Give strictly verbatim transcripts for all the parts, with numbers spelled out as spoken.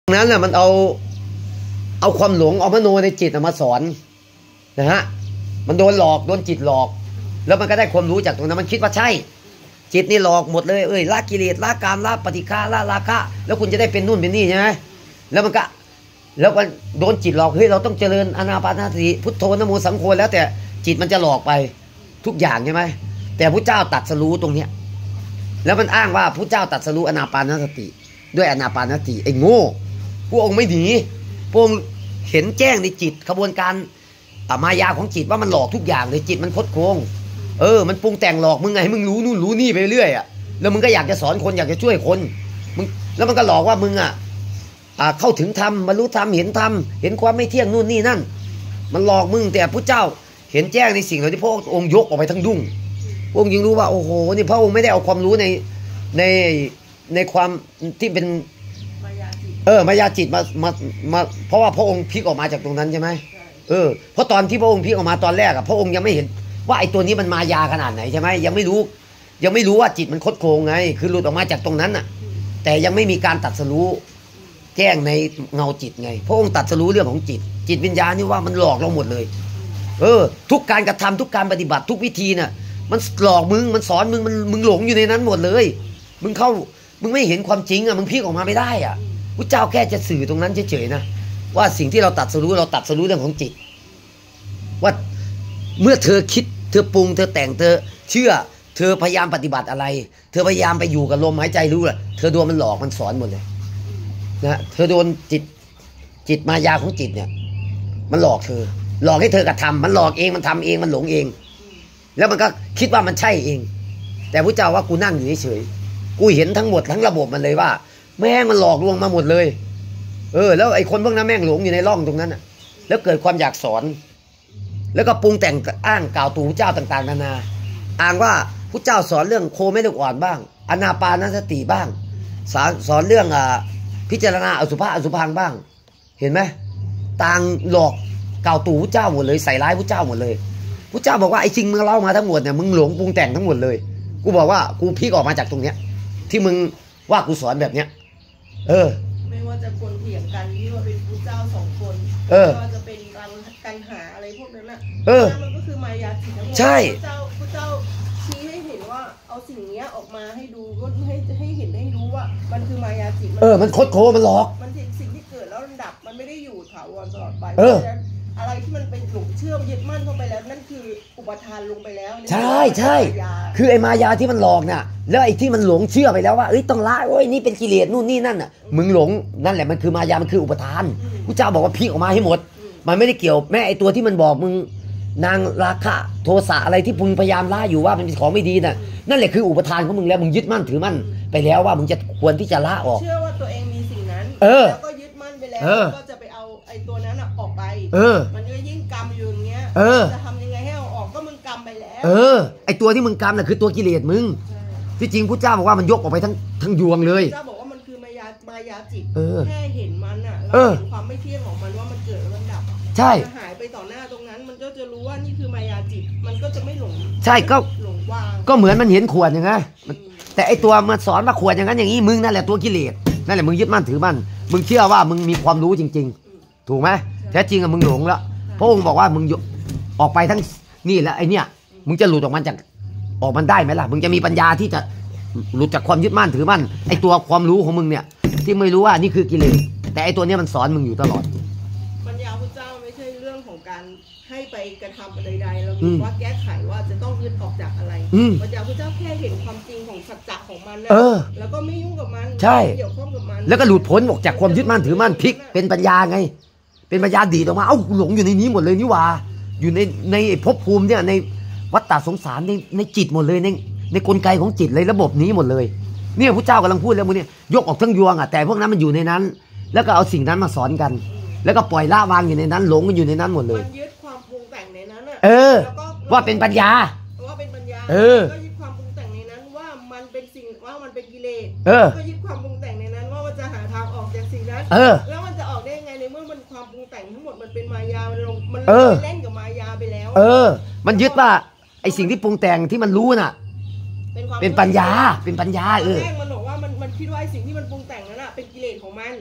นั้นน่ะมันเอาเอาความหลงเอามโนในจิตมาสอนนะฮะมันโดนหลอกโดนจิตหลอกแล้วมันก็ได้ความรู้จากตรงนั้นมันคิดว่าใช่จิตนี่หลอกหมดเลยเอ้ยละกิเลสละกามละปฏิฆาละราคะแล้วคุณจะได้เป็นนู่นเป็นนี่ใช่ไหมแล้วมันก็แล้วมันโดนจิตหลอกเฮ้ยเราต้องเจริญอานาปานสติพุทโธนะโมสังโฆแล้วแต่จิตมันจะหลอกไปทุกอย่างใช่ไหมแต่พระเจ้าตรัสรู้ตรงเนี้ยแล้วมันอ้างว่าพระเจ้าตรัสรู้อานาปานสติด้วยอานาปานสติไอ้โง่พระองค์ไม่หนีพระองค์เห็นแจ้งในจิตขบวนการมายาของจิตว่ามันหลอกทุกอย่างเลยจิตมันคดโกงเออมันปรุงแต่งหลอกมึงไงมึงรู้นู่นรู้นี่ไปเรื่อยอ่ะแล้วมึงก็อยากจะสอนคนอยากจะช่วยคนมึงแล้วมันก็หลอกว่ามึงอ่ะอ่าเข้าถึงธรรมบรรลุธรรมเห็นธรรมเห็นความไม่เที่ยงนู่นนี่นั่นมันหลอกมึงแต่พระเจ้าเห็นแจ้งในสิ่งเหล่านี้พระองค์ยกออกไปทั้งดุ้งพระองค์ยังรู้ว่าโอ้โหนี่พระองค์ไม่ได้เอาความรู้ในในในความที่เป็นเออมายาจิตมามามาเพราะว่าพระองค์พลิกออกมาจากตรงนั้นใช่ไหมเออเพราะตอนที่พระองค์พลิกออกมาตอนแรกอะพระองค์ยังไม่เห็นว่าไอ้ตัวนี้มันมายาขนาดไหนใช่ไหมยังไม่รู้ยังไม่รู้ว่าจิตมันคดโกงไงคือหลุดออกมาจากตรงนั้นน่ะแต่ยังไม่มีการตัดสรู้แจ้งในเงาจิตไงพระองค์ตัดสรู้เรื่องของจิตจิตวิญญาณนี่ว่ามันหลอกเราหมดเลยเออทุกการกระทำทุกการปฏิบัติทุกวิธีน่ะมันหลอกมึงมันสอนมึงมันมึงหลงอยู่ในนั้นหมดเลยมึงเข้ามึงไม่เห็นความจริงอะมึงพลิกออกมาไม่ได้อะพระเจ้าแค่จะสื่อตรงนั้นเฉยๆนะว่าสิ่งที่เราตัดสรู้เราตัดสรู้เรื่องของจิตว่าเมื่อเธอคิดเธอปรุงเธอแต่งเธอเชื่อเธอพยายามปฏิบัติอะไรเธอพยายามไปอยู่กับลมหายใจรู้แหละเธอโดนมันหลอกมันสอนหมดเลยนะเธอโดนจิตจิตมายาของจิตเนี่ยมันหลอกเธอหลอกให้เธอกระทำมันหลอกเองมันทำเองมันหลงเองแล้วมันก็คิดว่ามันใช่เองแต่พระเจ้าว่ากูนั่งอยู่เฉยๆกูเห็นทั้งหมดทั้งระบบมันเลยว่าแม่งมันหลอกลวงมาหมดเลยเออแล้วไอ้คนพวกนั้นแม่งหลงอยู่ในร่องตรงนั้นอ่ะแล้วเกิดความอยากสอนแล้วก็ปรุงแต่งอ้างกล่าวตูพระเจ้าต่างๆนานาอ้างว่าพระเจ้าสอนเรื่องโคไม่ลูกอ่อนบ้างอานาปานสติบ้างสอนสอนเรื่องอ่าพิจารณาอสุภะอสุภังบ้างเห็นไหมต่างหลอกกล่าวตูพระเจ้าหมดเลยใส่ร้ายพระเจ้าหมดเลยพระเจ้าบอกว่าไอ้จริงมึงเล่ามาทั้งหมดเนี่ยมึงหลงปรุงแต่งทั้งหมดเลยกูบอกว่ากูพลิกออกมาจากตรงเนี้ยที่มึงว่ากูสอนแบบเนี้ยเออไม่ว่าจะคนเถียงกันที่ว่าเป็นพระเจ้าสองคนเออไม่ว่าจะเป็นการกันหาอะไรพวกนั้นน่ะเออมันก็คือมายาจิตทั้งหมดใช่พระเจ้าพระเจ้าชี้ให้เห็นว่าเอาสิ่งนี้ออกมาให้ดูก็ให้ให้เห็นให้รู้ว่ามันคือมายาจิตเออมันคดโคมันหลอกมันสิ่งที่เกิดแล้วมันดับมันไม่ได้อยู่ถาวรตลอดไปเอออะไรที่มันเป็นหลงเชื่อมยึดมั่นเข้าไปแล้วนั่นคืออุปทานลงไปแล้วใช่ใช่คือไอ้มายาที่มันหลอกน่ะแล้วไอ้ที่มันหลงเชื่อไปแล้วว่าเอ้ยต้องละโอ้ยนี่เป็นกิเลสนู่นนี่นั่นน่ะมึงหลงนั่นแหละมันคือมายามันคืออุปทานพระเจ้าบอกว่าพลิกออกมาให้หมดมันไม่ได้เกี่ยวแม้ไอ้ตัวที่มันบอกมึงนางราคะโทสะอะไรที่มึงพยายามละอยู่ว่ามันเป็นของไม่ดีน่ะนั่นแหละคืออุปทานของมึงแล้วมึงยึดมั่นถือมั่นไปแล้วว่ามึงจะควรที่จะละออกเชื่อว่าตัวเองมีสิ่งนั้นแล้วก็ยึดมั่นไปแล้วก็จะไปเอาไอ้ตัวนั้นออกไปมันก็ยิ่งกรรมอยู่อย่างเงี้ยจะทำยังไงให้เอาออกก็มึงกรรมไปแล้วเออไอ้ตัวที่มึงกรรมน่ะคือตัวกิเลสมึงที่จริงพุทธเจ้าบอกว่ามันยกออกไปทั้งทั้งยวงเลยเจ้าบอกว่ามันคือมายามายาจิตแค่เห็นมันอ่ะแล้วเห็นความไม่เที่ยงของมันว่ามันเกิดแล้วมันดับใช่หายไปต่อหน้าตรงนั้นมันก็จะรู้ว่านี่คือมายาจิตมันก็จะไม่หลงใช่ก็หลงวางก็เหมือนมันเห็นขวดอย่างไงแต่ไอ้ตัวมันสอนมาขวดอย่างนั้นอย่างนี้มึงนั่นแหละตัวกิเลสนั่นแหละมึงยึดมั่นถือมั่นมึงเชื่อว่ามึงมีความรู้จริงๆถูกไหมแท้จริงอะมึงหลงแล้วพระองค์บอกว่ามึงออกไปทั้งนี่แล้วไอ้เนี่ยมึงจะหลุดออกมาจากออกมันได้ไหมล่ะมึงจะมีปัญญาที่จะหลุดจากความยึดมั่นถือมั่นไอ้ตัวความรู้ของมึงเนี่ยที่ไม่รู้ว่านี่คือกิเลสแต่ไอ้ตัวนี้มันสอนมึงอยู่ตลอดปัญญาพระเจ้าไม่ใช่เรื่องของการให้ไปกระทำอะไรใดเราดูว่าแก้ไขว่าจะต้องยึดออกจากอะไรปัญญาพระเจ้าแค่เห็นความจริงของสัจจะของมันแล้วก็ไม่ยุ่งกับมันใช่เกี่ยวข้องกับมันแล้วก็หลุดพ้นออกจากความยึดมั่นถือมั่นพลิกเป็นปัญญาไงเป็นปัญญาดีออกมาเอ้าหลงอยู่ในนี้หมดเลยนี่ว่าอยู่ในในภพภูมิเนี่ยในวัฏฏะสงสารในในจิตหมดเลยในในกลไกของจิตเลยระบบนี้หมดเลยเนี่ยพระเจ้ากำลังพูดแล้วมึงเนี่ยยกออกทั้งยวงอ่ะแต่พวกนั้นมันอยู่ในนั้นแล้วก็เอาสิ่งนั้นมาสอนกันแล้วก็ปล่อยละวางอยู่ในนั้นหลงกันอยู่ในนั้นหมดเลยมันยึดความปรุงแต่งในนั้นอ่ะเออว่าเป็นปัญญาว่าเป็นปัญญาเออก็ยึดความปรุงแต่งในนั้นว่ามันเป็นสิ่งว่ามันเป็นกิเลสเออก็ยึดความปรุงแต่งในนั้นว่ามันจะหาทางออกจากสิ่งนั้นเออแล้วมันจะออกได้ยังไงในเมื่อมันความปรุงแต่งทั้งหมดมันเป็นมายามันลงมันเล่นกับมายาไปแล้วเออมันยึดว่าไอสิ่งที่ปรุงแต่งที่มันรู้น่ะเป็นปัญญาเป็นปัญญาเออแรกมันบอกว่ามันมันคิดว่าไอสิ่งที่มันปรุงแต่งนั้นอ่ะเป็นกิเลสของมัน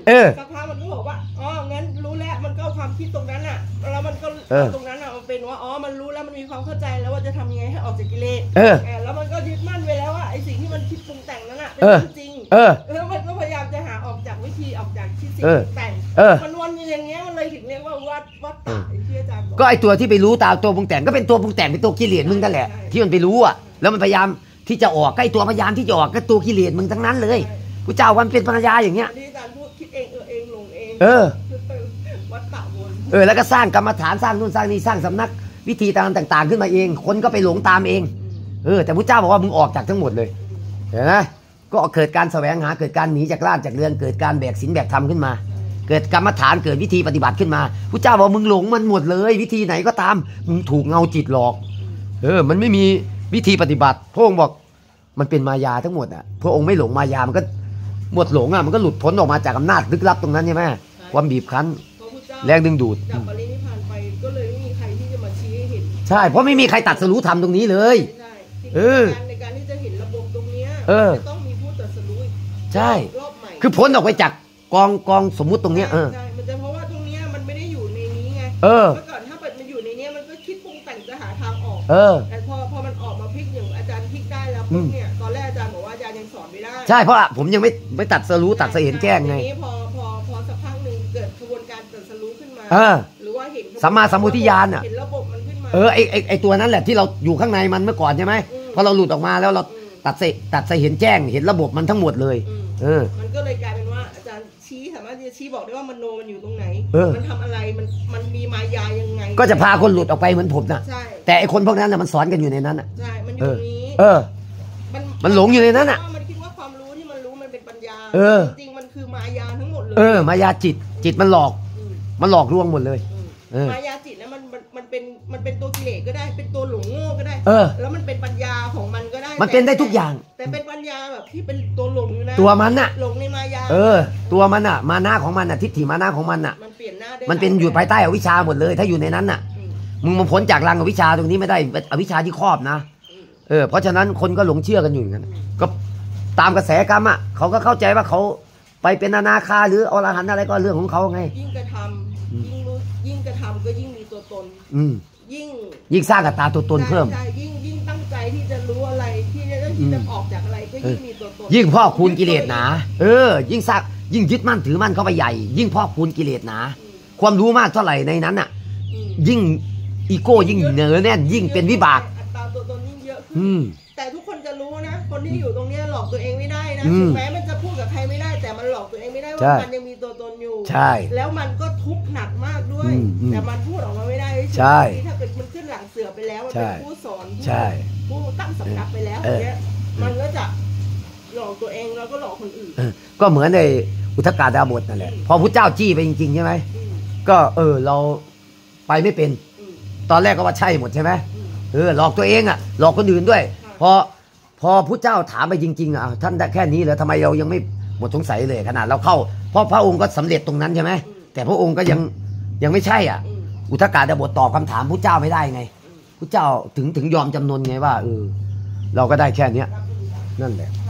เออสักพักมันก็บอกว่าอ๋องั้นรู้แล้วมันก็เอาความคิดตรงนั้นอ่ะแล้วมันก็เออตรงนั้นอ่ะมันเป็นว่าอ๋อมันรู้แล้วมันมีความเข้าใจแล้วว่าจะทำยังไงให้ออกจากกิเลสเออเออแล้วมันก็ยึดมั่นไปแล้วว่าไอ้สิ่งที่มันคิดปรุงแต่งนั้นอ่ะเป็นเออเรื่องจริงเออแล้วมันก็พยายามจะหาออกจากวิธีออกจากที่สิ่งเออปรุงแต่งเออมันวนอยู่อย่างเงี้ยมันเลยถึงเรียกว่าวัดวัดตะไอ้ที่อาจารย์บอกก็ไอตัวที่ไปรู้ตามตัวปรุงแต่งก็เป็นตัวปรุงแต่งเป็นตัวกิเลสมึงนั่นแหละใช่ที่มันไปรู้อ่ะแล้วมันพยายามที่จะออกก็ไอตัวพยายามที่จะออกก็ตัวกิเลสมึงทั้งนั้นเลยพระเจ้าวันเป็นปัญญาอย่างเงี้ยที่อาจารย์พูดคิดเองเออเองหลงเองเออวัดตะวนเออแล้วก็สร้างกรรมฐานสร้างนู่นสร้างนี่สร้างสำนักวิธีต่างๆขึ้นมาเอง คนก็ไปหลงตามเองเออแต่พระเจ้าบอกว่ามึงออกจากทั้งหมดเลยเห็นไหมก็เกิดการแสวงหาเกิดการหนีจากราชจากเรือนเกิดการแบกศีลแบกธรรมขึ้นมา เกิดกรรมฐานเกิดวิธีปฏิบัติขึ้นมาพระเจ้าบอกมึงหลงมันหมดเลย วิธีไหนก็ตามมึงถูกเงาจิตหลอกเออมันไม่มีวิธีปฏิบัติพระองค์บอกมันเป็นมายาทั้งหมดอ่ะพระองค์ไม่หลงมายามันก็หมดหลงอ่ะมันก็หลุดพ้นออกมาจากอำนาจลึกลับตรงนั้นใช่ไหมความบีบคั้นพระพุทธเจ้าแรงดึงดูดจากปรินิพพานไปก็เลยไม่มีใครที่จะมาชี้ให้เห็นใช่เพราะไม่มีใครตัดสรู้ธรรมตรงนี้เลยใช่เออการในการที่จะเห็นระบบตรงเนี้ยเออจะต้องมีผู้ตรัสรู้อีกใช่รอบใหม่คือพ้นออกไปจากกองกองสมมุติตรงเนี้ยเออใช่มันจะเพราะว่าตรงเนี้ยมันไม่ได้อยู่ในนี้ไงเออเมื่อก่อนถ้าเปิดมันอยู่ในเนี้ยมันก็คิดปรุงแต่งจะหาทางออกเออแต่พอพอมันออกมาพลิกอย่างอาจารย์พลิกได้แล้วอืปุ๊บมเนี่ยตอนแรกอาจารย์บอกว่าอาจารย์ยังสอนไม่ได้ใช่เพราะผมยังไม่ไม่ตัดสรู้ตัดสเห็นแจ้งไงทีนี้พอพอพอสักพักหนึ่งเกิดกระบวนการตรัสรู้ขึ้นมาเออหรือว่าเห็นสัมมาสัมพุทธิญาณอะเห็นระบบมันขึ้นมาเออไอไอไอตัวนั้นแหละที่เราอยู่ข้างในมันเมื่อก่อนใช่ไหมอืมพอเราหลุดออกมาแล้วเราอืมตัดสตัดสเห็นแจ้งเห็นระบบมันทั้งหมดเลยอืมเออมันก็เลยกลายเป็นว่าอาจารย์ชี้สามารถที่จะชี้บอกได้ว่ามโนมันอยู่ตรงไหนเออมันทำอะไรมันมันมีมายายังไงก็จะพาคนหลุดออกไปเหมือนผมน่ะใช่แต่ไอคนพวกนั้นน่ะมันสอนกันอยู่ในนั้นน่ะใช่มันอยู่ตรงนี้เออ มันหลงอยู่ในนั้นน่ะมันคิดว่าความรู้ที่มันรู้มันเป็นปัญญาเออจริงๆมันคือมายาทั้งหมดเลยเออ มายาจิตจิตมันหลอกมมันหลอกลวงหมดเลยอืมเออมายาจิตนะมันมันมันเป็นมันเป็นตัวกิเลสก็ได้เป็นตัวหลงโง่ก็ได้เออแล้วมันเป็นปัญญาของมันก็ได้มันเป็นได้ทุกอย่างแต่เป็นปัญญาแบบที่เป็นตัวหลงอยู่นะตัวมันน่ะหลงในมายาเออ ตัวมันน่ะ มานะของมันน่ะทิฏฐิมานะของมันน่ะมันเปลี่ยนหน้าได้มันเป็นอยู่ภายใต้อวิชชาหมดเลย ถ้าอยู่ในนั้นน่ะอืมมึงมาพ้นจากรังอวิชชาตรงนี้ไม่ได้อวิชชาที่ครอบนะอืมเออ เพราะฉะนั้นคนก็หลงเชื่อกันอยู่อย่างนั้น ก็ตามกระแสกรรมอ่ะ เขาก็เข้าใจว่าเขาไปเป็นอนาคาหรืออรหันต์อะไรก็เรื่องของเขาไงยิ่งกระทำยิ่งรู้ยิ่งกระทำก็ยิ่งมีตัวตนอืมยิ่งยิ่งสร้างอัตตาตัวตนเพิ่มใช่ยิ่งยิ่งตั้งใจที่จะรู้อะไรที่จะที่จะออกจากอะไรก็ยิ่งมีตัวตนยิ่งพ่อคูณกิเลสหนา เออ ยิ่งสร้างยิ่งยึดมั่นถือมั่นเข้าไปใหญ่ ยิ่งพ่อคูณกิเลสหนาอืมความรู้มากเท่าไหร่ในนั้นอ่ะอืมยิ่งอีโก้ยิ่งเหนือแน่นยิ่งเป็นวิบากอัตราตัวตนยิ่งเยอะขึ้นอืมแต่ทุกคนจะรู้นะ คนที่อยู่ตรงเนี้ยหลอกตัวเองไม่ได้นะอืมถึงแม้มันจะพูดกับใครไม่ได้ แต่มันหลอกตัวเองไม่ได้ใช่ว่ามันยังมีตัวตนอยู่ใช่แล้วมันก็ทุกข์หนักมากด้วยอืมอืมแต่มันพูดออกมาไม่ได้เฉยๆใช่ที่ถ้าเกิดมันขึ้นหลังเสือไปแล้วมันใช่เป็นผู้สอนผู้ใช่ผู้ตั้งสำนักไปแล้วเออเนี้ยมันก็จะหลอกตัวเองแล้วก็หลอกคนอื่นเออก็เหมือนในอุทกาดาบทนั่นแหละ พอพระเจ้าจี้ไปจริงๆใช่ไหมอืมก็เออเราไปไม่เป็นอืมตอนแรกก็ว่าใช่หมดใช่ไหมอืมเออหลอกตัวเองอ่ะหลอกคนอื่นด้วยค่ะพอพอพระเจ้าถามไปจริงๆอ่ะท่านได้แค่นี้เหรอทำไมเรายังไม่หมดสงสัยเลยขนาดเราเข้าเพราะพระองค์ก็สำเร็จตรงนั้นใช่ไหมแต่พระองค์ก็ยังยังไม่ใช่อ่ะอืมอุทกาดาบทตอบคำถามพระเจ้าไม่ได้ไงอืมพระเจ้าถึงถึงยอมจำนนไงว่าเออเราก็ได้แค่เนี้ยรับรู้ได้นั่นแหละใช่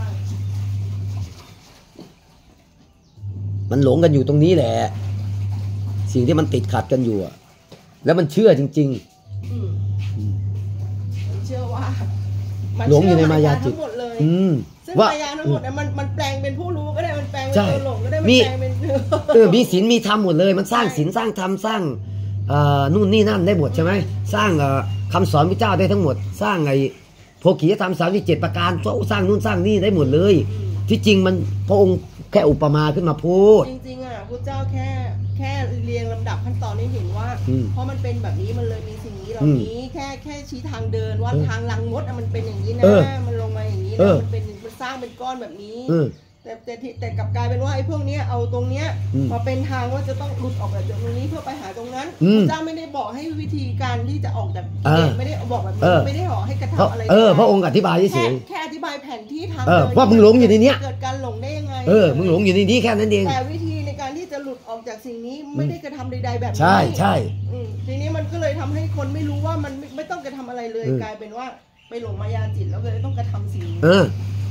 มันหลงกันอยู่ตรงนี้แหละ สิ่งที่มันติดขัดกันอยู่อะแล้วมันเชื่อจริงอืมอืมมันเชื่อว่ามันหลงอยู่ในมายาจิตทั้งหมดเลยๆ อืมซึ่งว่ามายาทั้งหมดเนี่ยมันมันแปลงเป็นผู้รู้ก็ได้มันแปลงเป็นใช่ตัวหลงก็ได้มันมีแปลงเป็นเออมีศีลมีธรรมหมดเลย มันสร้างศีลสร้างธรรมสร้างเอ่อนู่นนี่นั่นได้หมดใช่ไหมสร้างเอ่อคำสอนพระเจ้าได้ทั้งหมด สร้างไอ้โภคียธรรมสามสิบเจ็ดประการสร้างนู่นสร้างนี่ได้หมดเลย ที่จริงมันพระองค์แค่อุปมาขึ้นมาพูดจริงๆอ่ะพุทธเจ้าแค่แค่เรียงลำดับขั้นตอนให้เห็นว่าอืมเพราะมันเป็นแบบนี้มันเลยมีสิ่งนี้เหล่าอืมนี้แค่แค่ชี้ทางเดินว่าเออทางลังมดอะมันเป็นอย่างนี้นะเออมันลงมาอย่างนี้เอนะอมันเป็นมันสร้างเป็นก้อนแบบนี้เออแต่แต่ที่แต่กลับกลายเป็นว่าไอ้พวกเนี้ยเอาตรงเนี้ยอืมมาเป็นทางว่าจะต้องหลุดออกจากตรงนี้เพื่อไปหาตรงนั้นอืมพระเจ้าไม่ได้บอกให้วิธีการที่จะออกจากเออไม่ได้บอกแบบเอนี้อไม่ได้บอกให้กระเพราะทำอะไรเออก็ได้พระองค์อธิบายเฉแค่ยแค่อธิบายแผนที่ทางเออดิว่ามึงหลงอยู่ในเนี้ยเกิดการหลงได้ยังไงๆเออมึงหลงอยู่ในนี้แค่นั้นเองแต่วิธีในการที่จะหลุดออกจากสิ่งนี้ไม่ได้กระทำใดๆแบบนี้ใช่ใช่อืมทีนี้มันก็เลยทำให้คนไม่รู้ว่ามันไม่ไม่ต้องกระทำอะไรเลยอืมกลายเป็นว่าไปหลงมายาจิตแล้วเลยต้องกระทำสิ่งนี้เออ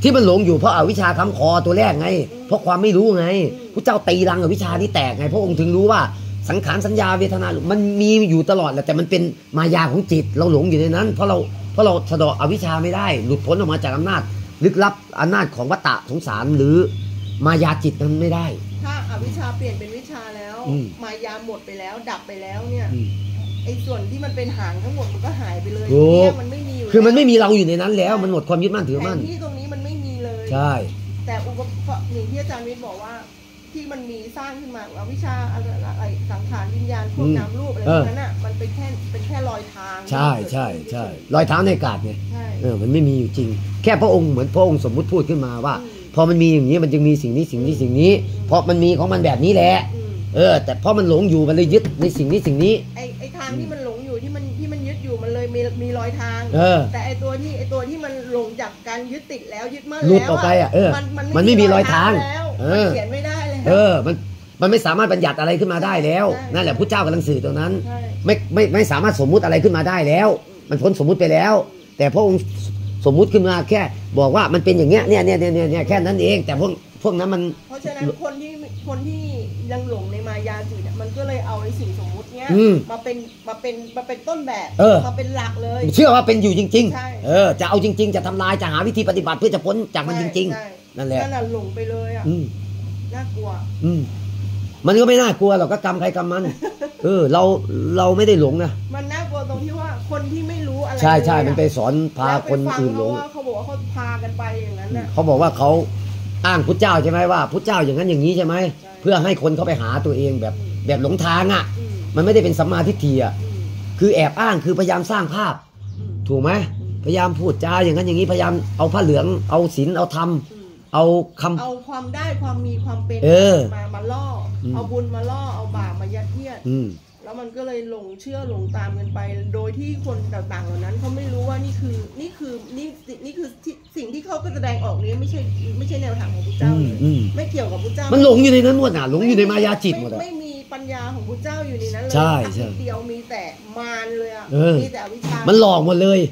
ที่มันหลงอยู่เพราะอวิชชาค้ำคอตัวแรกไงเพราะความไม่รู้ไงพระเจ้าตีรังอวิชชาที่แตกไงพระองค์ถึงรู้ว่าสังขารสัญญาเวทนามันมีอยู่ตลอดแหละแต่มันเป็นมายาของจิตเราหลงอยู่ในนั้นเพราะเราเพราะเราสะดอกอวิชชาไม่ได้หลุดพ้นออกมาจากอำนาจลึกลับอำนาจของวัฏฏะสงสารหรือมายาจิตนั้นไม่ได้ถ้าอวิชชาเปลี่ยนเป็นวิชาแล้วมายาหมดไปแล้วดับไปแล้วเนี่ยไอ้ส่วนที่มันเป็นหางทั้งหมดมันก็หายไปเลยเนี่ยมันไม่มีอยู่คือมันไม่มีเราอยู่ในนั้นแล้วมันหมดความยึดมั่นถือมั่นที่ตรงนี้มันไม่มีเลยใช่แต่อุปกรณ์อย่างที่อาจารย์วิทย์บอกว่าที่มันมีสร้างขึ้นมาอวิชชาอะไรสังขารวิญญาณพวกนามรูปอะไรพวกนั้นอ่ะมันเป็นแค่เป็นแค่รอยทางใช่ใช่ใช่รอยเท้าในอากาศไงเออมันไม่มีอยู่จริงแค่พระองค์เหมือนพระองค์สมมุติพูดขึ้นมาว่าพอมันมีอย่างนี้มันจึงมีสิ่งนี้สิ่งนี้สิ่งนี้เพราะมันมีของมันแบบนี้แหละเออแต่เพราะมันหลงอยู่มันเลยยึดในสิ่งนี้สิ่งนี้ไอ้ไอ้ทางที่มันหลงอยู่ที่มันที่มันยึดอยู่มันเลยมีมีรอยทางแต่ไอ้ตัวที่ไอ้ตัวที่มันหลงจากการยึดติดแล้วยึดมั่นแล้วหลุดออกไปอ่ะเออมันไม่มีรอยทางเออเขียนไม่ได้เลยเออมันมันไม่สามารถบัญญัติอะไรขึ้นมาได้แล้วนั่นแหละพุทธเจ้ากำลังสื่อตรงนั้นไม่ไม่ไม่สามารถสมมุติอะไรขึ้นมาได้แล้วมันพ้นสมมุติไปแล้วแต่พระองค์สมมุติขึ้นมาแค่บอกว่ามันเป็นอย่างเงี้ยเนี่ยเนี่ยเนี่ยเนี่ยแค่นั้นเองแต่พวกพวกนั้นมันเพราะฉะนั้นคนที่คนที่ยังหลงในมายาจิตมันก็เลยเอาไอ้สิ่งสมมุติเนี้ยมาเป็นมาเป็นมาเป็นต้นแบบมาเป็นหลักเลยเชื่อว่าเป็นอยู่จริงๆเออจะเอาจริงๆจะทำลายจะหาวิธีปฏิบัติเพื่อจะพ้นจากมันจริงๆนั่นแหละนั่นแหละหลงไปเลยอ่ะน่ากลัวมันก็ไม่น่ากลัวหรอกก็กรรมใครกรรมมันเออเราเราไม่ได้หลงนะมันน่ากลัวตรงที่ว่าคนที่ไม่รู้อะไรใช่ใช่มันไปสอนพาคนอื่นหลงเขาบอกว่าเขาพากันไปอย่างนั้นน่ะเขาบอกว่าเขาอ้างพุทธเจ้าใช่ไหมว่าพุทธเจ้าอย่างนั้นอย่างนี้ใช่ไหมเพื่อให้คนเขาไปหาตัวเองแบบแบบหลงทางอ่ะมันไม่ได้เป็นสัมมาทิฏฐิอ่ะคือแอบอ้างคือพยายามสร้างภาพถูกไหมพยายามพูดจาอย่างนั้นอย่างนี้พยายามเอาผ้าเหลืองเอาศีลเอาธรรมเอาคำเอาความได้ความมีความเป็นมามาล่อเอาบุญมาล่อเอาบาปมายัดเยียดแล้วมันก็เลยหลงเชื่อหลงตามกันไปโดยที่คนต่างๆเหล่านั้นเขาไม่รู้ว่านี่คือนี่คือนี่นี่คือสิ่งที่เขาก็แสดงออกนี้ไม่ใช่ไม่ใช่แนวทางของพระเจ้าเลยไม่เกี่ยวกับพระเจ้ามันหลงอยู่ในนั้นหมดอ่ะหลงอยู่ในมายาจิตหมดอ่ะไม่มีปัญญาของพระเจ้าอยู่ในนั้นเลยใช่ใช่เดียวมีแต่มารเลยอ่ะมีแต่วิชามันหลอกหมดเลย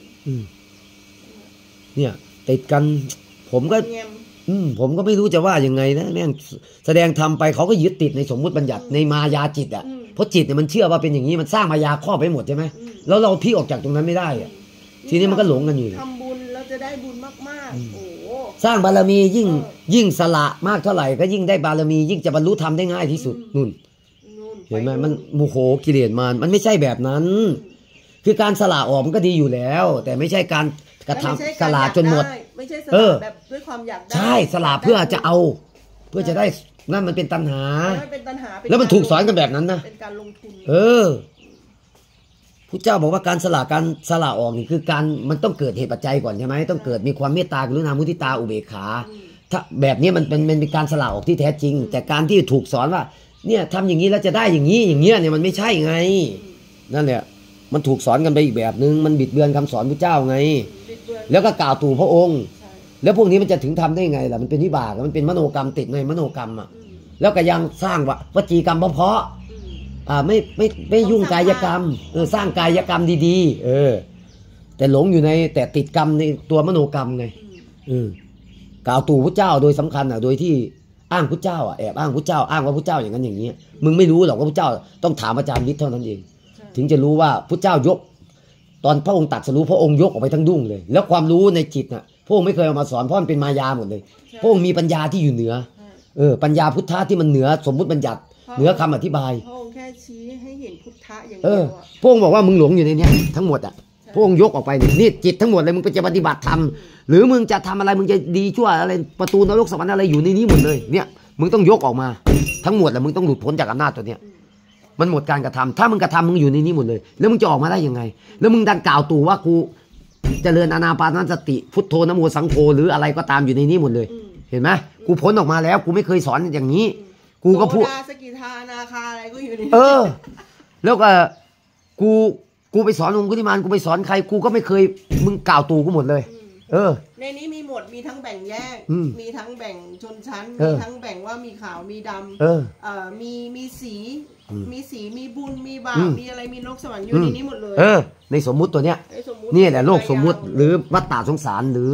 เนี่ยติดกันผมก็อืมผมก็ไม่รู้จะว่ายังไงนะแม่งแสดงทำไปเขาก็ยึดติดในสมมุติบัญญัติในมายาจิตอ่ะเพราะจิตเนี่ยมันเชื่อว่าเป็นอย่างนี้มันสร้างมายาครอบไปหมดใช่ไหมแล้วเราพี่ออกจากตรงนั้นไม่ได้อ่ะทีนี้มันก็หลงกันอยู่ทำบุญแล้วจะได้บุญมากๆโอ้สร้างบารมียิ่งยิ่งสละมากเท่าไหร่ก็ยิ่งได้บารมียิ่งจะบรรลุธรรมได้ง่ายที่สุดนู่นเห็นไหมมันโมโหกิเลสมันมันไม่ใช่แบบนั้นคือการสละออกมันก็ดีอยู่แล้วแต่ไม่ใช่การกระทำสละจนหมดไม่ใช่สละแบบด้วยความอยากได้ใช่สละเพื่อจะเอาเพื่อจะได้นั่นมันเป็นตัณหาเป็นตัณหาแล้วมันถูกสอนกันแบบนั้นนะเป็นการลงทุนเออพุทธเจ้าบอกว่าการสละการสละออกนี่คือการมันต้องเกิดเหตุปัจจัยก่อนใช่ไหมต้องเกิดมีความเมตตากรุณามุทิตาอุเบกขาถ้าแบบนี้มันเป็นมันเป็นการสละออกที่แท้จริงแต่การที่ถูกสอนว่าเนี่ยทำอย่างนี้แล้วจะได้อย่างนี้อย่างเงี้ยเนี่ยมันไม่ใช่ไงนั่นแหละมันถูกสอนกันไปอีกแบบนึงมันบิดเบือนคำสอนพระเจ้าไงแล้วก็กล่าวตู่พระองค์แล้วพวกนี้มันจะถึงทำได้ไงล่ะมันเป็นวิบากมันเป็นมโนกรรมติดในมโนกรรมอ่ะแล้วก็ยังสร้างวจีกรรมเพาะอ่าไม่ไม่ไม่ยุ่งกายกรรมเออสร้างกายกรรมดีๆเออแต่หลงอยู่ในแต่ติดกรรมในตัวมโนกรรมไงเออกล่าวตู่พระเจ้าโดยสำคัญอ่ะโดยที่อ้างพระเจ้าอ่ะแอบอ้างพระเจ้าอ้างว่าพระเจ้าอย่างนั้นอย่างนี้มึงไม่รู้หรอกว่าพระเจ้าต้องถามอาจารย์วิทย์เท่านั้นเองถึงจะรู้ว่าพระเจ้ายกตอนพระองค์ตรัสรู้พระองค์ยกออกไปทั้งดุ้งเลยแล้วความรู้ในจิตน่ะพระองค์ไม่เคยเอามาสอนเพราะมันเป็นมายาหมดเลยพระองค์มีปัญญาที่อยู่เหนือเออปัญญาพุทธะที่มันเหนือสมมุติบัญญัติเหนือคำอธิบายพระองค์แค่ชี้ให้เห็นพุทธะอย่างเดีเออยวอะพระองค์บอกว่ามึงหลงอยู่ในเนี้ยทั้งหมดอ่ะพระองค์ยกออกไปนี่นี่จิตทั้งหมดเลยมึงไปจะปฏิบัติธรรมหรือมึงจะทำอะไรมึงจะดีชั่วอะไรประตูนรกสวรรค์อะไรอยู่ในนี้หมดเลยเนี่ยมึงต้องยกออกมาทั้งหมดแหละมึงต้องหลุดพ้นจากอำนาจตัวเนี้ยมันหมดการกระทำถ้ามึงกระทำมึงอยู่ในนี้หมดเลยแล้วมึงจะออกมาได้ยังไงแล้วมึงดันกล่าวตู่ว่ากูเจริญอานาปานสติพุทโธนะโมสังโฆหรืออะไรก็ตามอยู่ในนี้หมดเลยเห็นไหมกูพ้นออกมาแล้วกูไม่เคยสอนอย่างนี้กูก็พูดสกิทานาคาอะไรก็อยู่ในเออแล้วก็กูกูไปสอนองค์กุฏิมานกูไปสอนใครกูก็ไม่เคยมึงกล่าวตู่กูหมดเลยเออในนี้มีหมดมีทั้งแบ่งแยกมีทั้งแบ่งชนชั้นมีทั้งแบ่งว่ามีขาวมีดำเออเอ่อมีมีสีมีสีมีบุญมีบาปมีอะไรมีนรกสวรรค์อยู่ในนี้หมดเลยเออในสมมุติตัวเนี้ยนี่แหละโลกสมมุติหรือวัฏฏะสงสารหรือ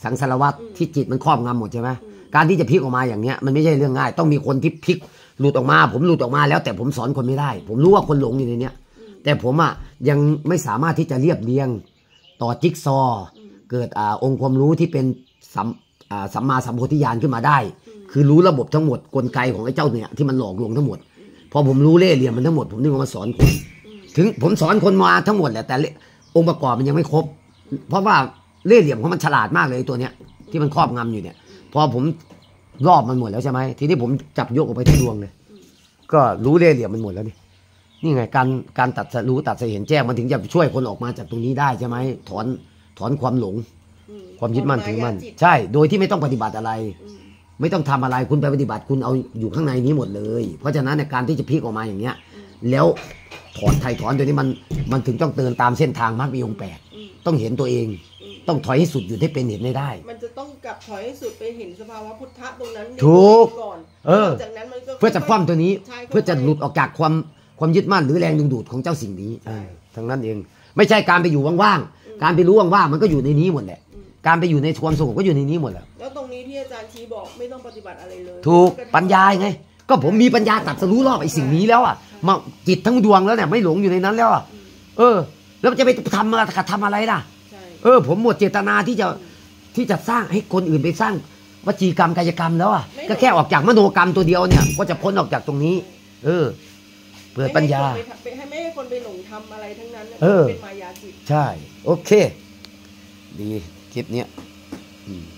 สังสารวัตรที่จิตมันครอบงำหมดใช่ไหมการที่จะพลิกออกมาอย่างเนี้ยมันไม่ใช่เรื่องง่ายต้องมีคนที่พลิกหลุดออกมาผมหลุดออกมาแล้วแต่ผมสอนคนไม่ได้ผมรู้ว่าคนหลงอยู่ในเนี้ยแต่ผมอ่ะยังไม่สามารถที่จะเรียบเรียงต่อจิ๊กซอเกิดอ่าองค์ความรู้ที่เป็นสัมอ่าสัมมาสัมโพธิญาณขึ้นมาได้คือรู้ระบบทั้งหมดกลไกของไอ้เจ้าเนี่ยที่มันหลอกลวงทั้งหมดพอผมรู้เล่ห์เหลี่ยมมันทั้งหมดผมนึกว่ามาสอนคนถึงผมสอนคนมาทั้งหมดแหละแต่องค์ประกอบมันยังไม่ครบเพราะว่าเล่ห์เหลี่ยมของมันฉลาดมากเลยตัวเนี้ยที่มันครอบงำอยู่เนี่ยพอผมรอบมันหมดแล้วใช่ไหมทีนี้ผมจับยกออกไปที่ดวงเลยก็รู้เล่ห์เหลี่ยมมันหมดแล้วนี่นี่ไงการการตัดรู้ตัดเห็นแจ้งมันถึงจะช่วยคนออกมาจากตรงนี้ได้ใช่ไหมถอนถอนความหลงความยึดมั่นถือมั่นใช่โดยที่ไม่ต้องปฏิบัติอะไรไม่ต้องทำอะไรคุณไปปฏิบัติคุณเอาอยู่ข้างในนี้หมดเลยเพราะฉะนั้นในการที่จะพลิกออกมาอย่างเนี้ยแล้วถอนไถ่ถอนโดยนี้มันมันถึงต้องเดินตามเส้นทางมรรคมีองค์แปดต้องเห็นตัวเองต้องถอยให้สุดอยู่ให้เป็นเห็นได้มันจะต้องกลับถอยให้สุดไปเห็นสภาวะพุทธะตรงนั้นถูกก่อนเออจากนั้นมันก็เพื่อจะคว่ำตัวนี้เพื่อจะหลุดออกจากความความยึดมั่นหรือแรงดึงดูดของเจ้าสิ่งนี้ทั้งนั้นเองไม่ใช่การไปอยู่ว่างๆการไปรู้ว่างๆมันก็อยู่ในนี้หมดแหละการไปอยู่ในความสงบก็อยู่ในนี้หมดแล้วแล้วตรงนี้ที่อาจารย์ชี้บอกไม่ต้องปฏิบัติอะไรเลยถูกปัญญาไงก็ผมมีปัญญาตัดสรู้รอบไอ้สิ่งนี้แล้วอ่ะมาจิตทั้งดวงแล้วเนี่ยไม่หลงอยู่ในนั้นแล้วอ่ะเออแล้วจะไปทำอะไรทำอะไรล่ะเออผมหมดเจตนาที่จะที่จะสร้างให้คนอื่นไปสร้างวจีกรรมกายกรรมแล้วอ่ะก็แค่ออกจากมโนกรรมตัวเดียวเนี่ยก็จะพ้นออกจากตรงนี้เออเปิดปัญญาให้ไม่ให้คนไปหลงทำอะไรทั้งนั้นเป็นมายาจิตใช่โอเคดีคลิปเนี้ยอืม